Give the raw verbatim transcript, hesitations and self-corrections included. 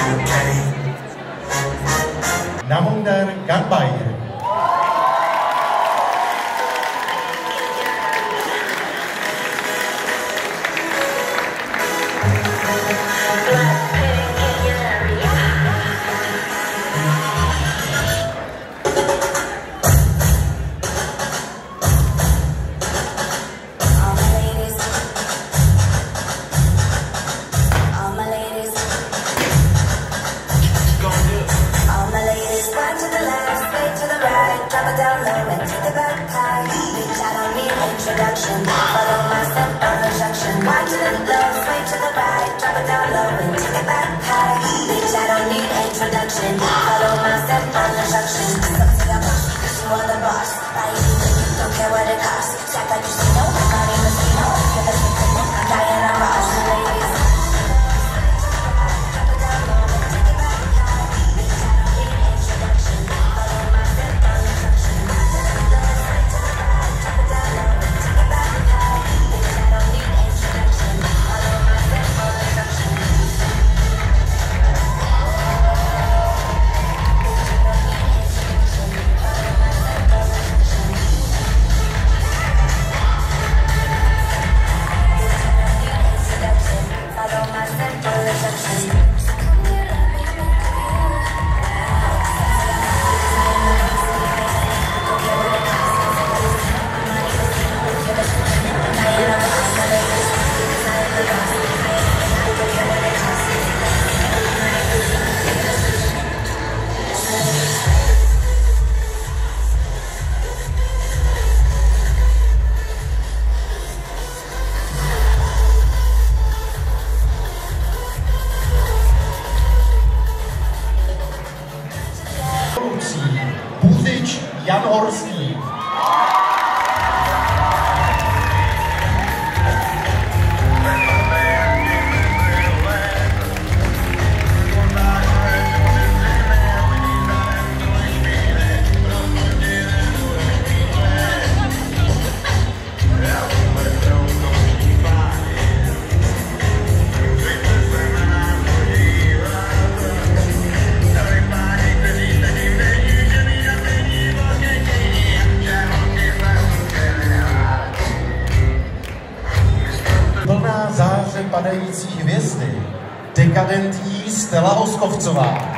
Namunder Ganbayer. Introduction, follow my step of instruction. Wide to the left, sway to the right, drop it down low and take it back high. Bitch, I don't need introduction. Follow my step of instruction. Suck to the boss, cause you are the boss. Buy anything, don't care what it costs. Stack like you see no, not even see no. You're the victim, I'm Diana Ross. Ladies, drop it down low and take it back high. Bitch, I don't need introduction. Follow my step of instruction. Wide to the left, sway to the right, drop it down low. Buzič Jan Horský. Plná záře padající hvězdy, dekadentní Stella Oskovcová.